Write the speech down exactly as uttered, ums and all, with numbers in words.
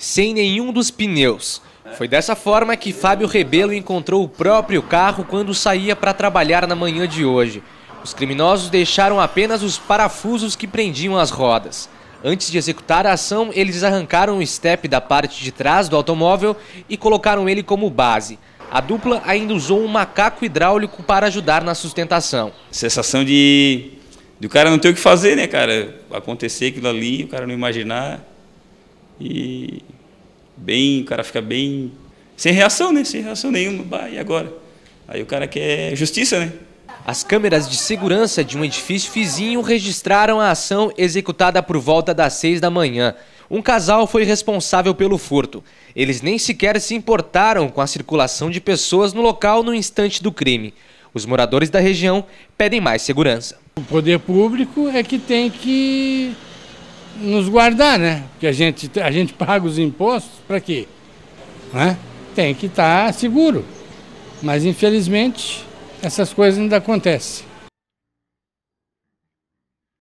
sem nenhum dos pneus. Foi dessa forma que Fábio Rebelo encontrou o próprio carro quando saía para trabalhar na manhã de hoje. Os criminosos deixaram apenas os parafusos que prendiam as rodas. Antes de executar a ação, eles arrancaram o estepe da parte de trás do automóvel e colocaram ele como base. A dupla ainda usou um macaco hidráulico para ajudar na sustentação. Sensação de, de o cara não ter o que fazer, né, cara? Acontecer aquilo ali, o cara não imaginar. E bem, o cara fica bem sem reação, né? Sem reação nenhuma. Bah, e agora? Aí o cara quer justiça, né? As câmeras de segurança de um edifício vizinho registraram a ação executada por volta das seis da manhã. Um casal foi responsável pelo furto. Eles nem sequer se importaram com a circulação de pessoas no local no instante do crime. Os moradores da região pedem mais segurança. O poder público é que tem que nos guardar, né? Porque a gente, a gente paga os impostos para quê? Né? Tem que estar seguro. Mas, infelizmente, essas coisas ainda acontecem.